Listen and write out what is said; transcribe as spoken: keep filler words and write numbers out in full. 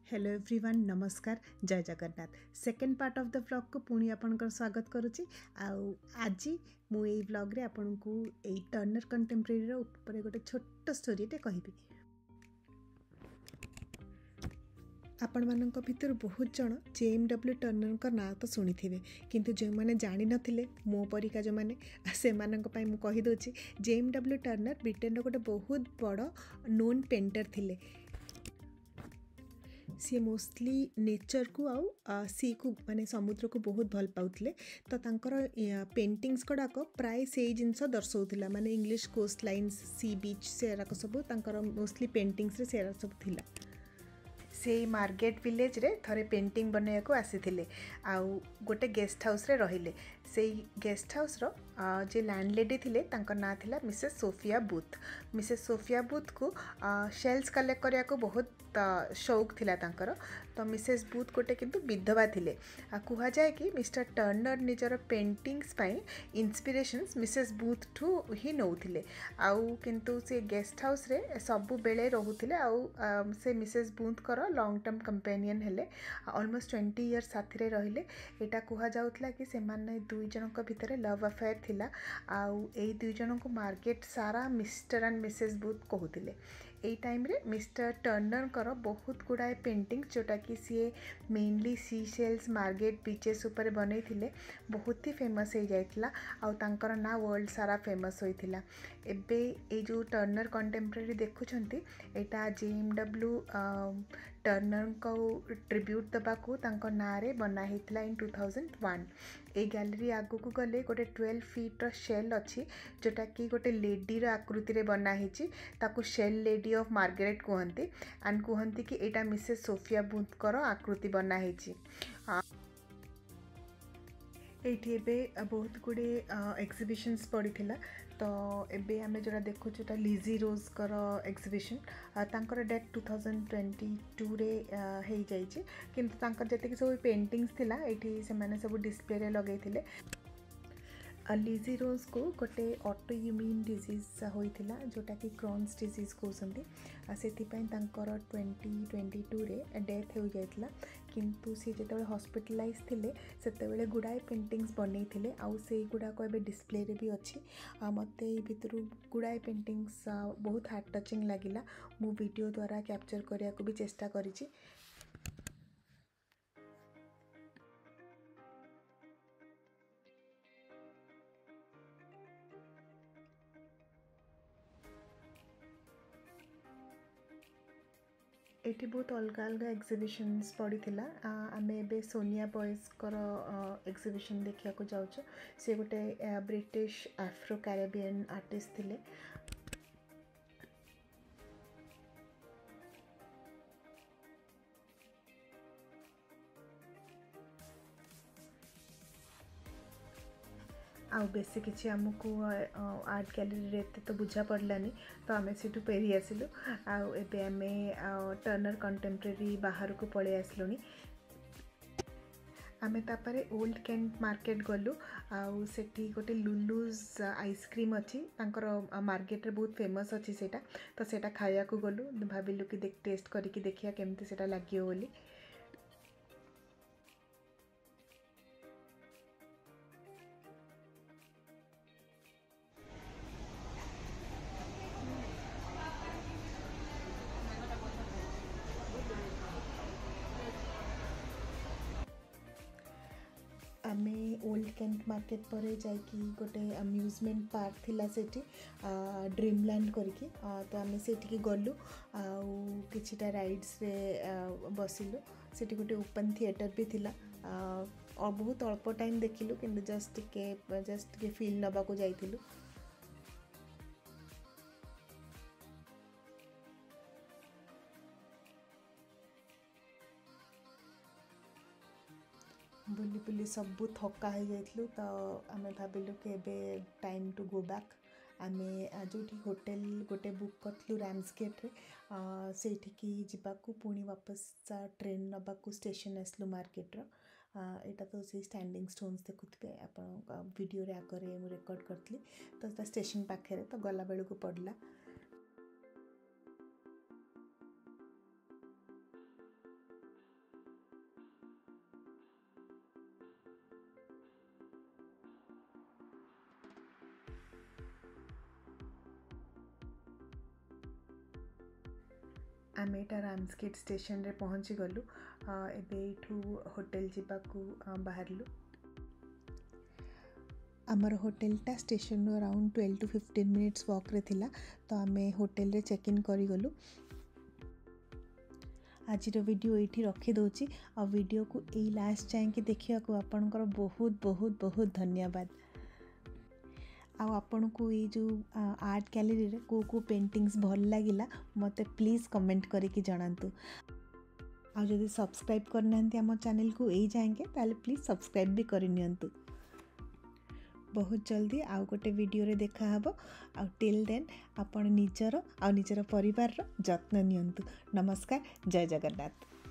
Hello everyone नमस्कार जय Jagannath second part of the vlog को पुणी आपनकर स्वागत करुच्ची आज मु एई व्लॉग रे आपनकु एई टर्नर कंटेम्परेरी रो ऊपर गोटे छोट स्टोरी टे कहबी। आपण मानक भितर बहुत जन जेएमडब्ल्यू टर्नर का ना तो शुणी थे किंतु जो मैंने जानी नथिले मो परिका जो मैंने से मानक पई मु कहि दोची जेएमडब्ल्यू टर्नर ब्रिटेन रो गोटे बहुत बड़ नोन पेंटर थिले। सी मोस्टली नेचर को आउ सी को माने समुद्र को बहुत भल पाउतले तो तांकर पेंटिंग्स गुड़ाक प्राय से जिनस दर्शाउला माने English coast lines sea beach से सब तांकर मोस्टली पेंटिंग्स रे से सब थिला। से मार्केट विलेज रे थरे पेंटिंग बनैया को आसीथिले आउ गोटे गेस्ट हाउस रे रहिले। से गेस्ट हाउस रो जे लैंडलेडी थिले तांकर ना थिला Mrs Sophia Booth. Mrs Sophia Booth को शेल्स कलेक्ट करिया को बहुत शौक थिला तांकर। तो मिसेस बूथ गोटे किंतु विधवा थिले। कहा जाए कि मिस्टर टर्नर निजर पेंटिंग्स पाई इंस्पिरेशंस मिसेस बूथ ठू ही नौथिले आउ किंतु से गेस्ट हाउस रे सबु बेले रहुथिले आउ से मिसेस बूथ कर लॉन्ग टर्म कंपेनियन हेले ऑलमोस्ट ट्वेंटी इयर्स साथी रे रहिले। एटा कहा जाउतला कि से माने दुई जनक भितर लव अफेयर थिला आउ एई दुई जन को मार्केट सारा मिस्टर एंड मिसेस बूथ कहूतिले। एई टाइम रे मिस्टर टर्नर कर बहुत गुड़ाए पेंटिंग जोटा कि sea mainly sea shells Margate beaches ऊपर बनै थिले बहुत ही फेमस हो जाइतिला आउ तांकर ना वर्ल्ड सारा फेमस होइतिला। एबे ए जो टर्नर कंटेम्परेरी देखुछंती एटा जेएमडब्ल्यू टर्नर को ट्रिब्यूट दबाकू तांको नारे बना हितला इन टू थाउजेंड वन। ए गैलरी आगु को गले गोटे ट्वेल्व फीट रो शेल अच्छी जोटा कि गोटे लेडी रो आकृति रे बना हिची ताकू शेल लेडी ऑफ मार्गरेट कहंती एंड कहंती कि एटा मिसेस सोफिया बूथ कर आकृति बना हिची। एठी एबे बहुत गुड़े एक्जिबिशन्स पड़ीथिला तो एबे आमे जोरा देखु जोटा लिजी रोज कर एक्जिबिशन तांकर date two thousand twenty two रे हे जाइछि किंतु तांकर जते कि सब पेंटिंग्स थिला एठी से माने सब डिस्प्ले रे लगै थिले। लिजी रोज को गोटे ऑटो इम्यून डिजीज होइथिला जोटा कि क्रॉन्स डिजीज कहउसंती सेथिपई तांकर ट्वेंटी ट्वेंटी टू रे डेथ हो जाइथिला किंतु से जेतेबेले हॉस्पिटलाइज थिले सेतेबेले गुडाए पेंटिंग्स बनै थिले आउ से गुडा को एबे डिस्प्ले रे भी अछि। मते ए भितरु गुडाए पेंटिंग्स बहुत हार्ट टचिंग लागिला मु वीडियो द्वारा कैप्चर करिया को भी चेष्टा करिछि। एटी बहुत अलग अलग एक्जिबिशन्स पड़ी थिला आम ए सोनिया बॉयज कर एक्जिबिशन देखा को जाऊँ से गोटे ब्रिटिश आफ्रो कैरेबियन आर्टिस्ट थिले। आउ बेसी किसी आमको आर्ट गैलरी रे तो बुझा पड़लानी तो आम से फेरी आसलु आउ एबे आमे टर्नर कंटेम्परेरी बाहर को पड़े आसलुनी। आमे तापरे ओल्ड कैंट मार्केट गलु आउ सेठी गोटे लुलुज आइसक्रीम अच्छी तांकर मार्केट रे बहुत फेमस अच्छी सेटा तो सेटा खाया को गलु भाविलु कि देख टेस्ट करके देखिया केमती सेटा लागियो बोली। आमे ओल्ड कैंट मार्केट पर जाइकी गोटे अम्यूजमेंट पार्क थिला सेठी ड्रीमलैंड करके तो आमे सेठी गलु आउ किछिटा राइड्स रे बसिलु सेठी गोटे ओपन थिएटर भी थिला और बहुत अल्प टाइम देखिलु किंतु जस्ट के जस्ट के फील नबा को जाइथिलु। बुली बुली सबू थका हो जाइलु तो आम भाविलु कि एबे टाइम टू गो बैक। आमे जो होटेल गोटे बुक करूँ रामसगेट रे सेठी जावाकू पुणी वापस ट्रेन नबाकू स्टेशन आसलु मार्केट रो एटा तो से स्टैंडिंग स्टोन्स देखुथे आप वीडियो रे आगे मु रेकॉर्ड करथली तो स्टेशन पाखे तो गला बेलू को पड़ला। आम एटा रामस्केट स्टेशन रे पहुँची गलु एबे एठू होटल जीवाकू बाहरलु आमर होटेलटा station around twelve to fifteen minutes walk रे थिला तो आमे होटेल रे चेक इन करी गलु आज वीडियो ये रखी दूची आ वीडियो को यही लास्ट जाए कि देखा को आपनकर बहुत बहुत बहुत धन्यवाद आ आपण को ये जो आर्ट गैलरी रे को को पेंटिंग्स भल लागिला मते प्लीज कमेंट करके जणांतु आ जदि सब्सक्राइब करना आम चैनल को यही जाएंगे ताले प्लीज सब्सक्राइब भी करनियंतु बहुत जल्दी आउ गोटे वीडियो रे देखा हबो आ टिल देन आपण निजर आ निजर परिवार रो जत्न नियंतु नमस्कार जय जगन्नाथ।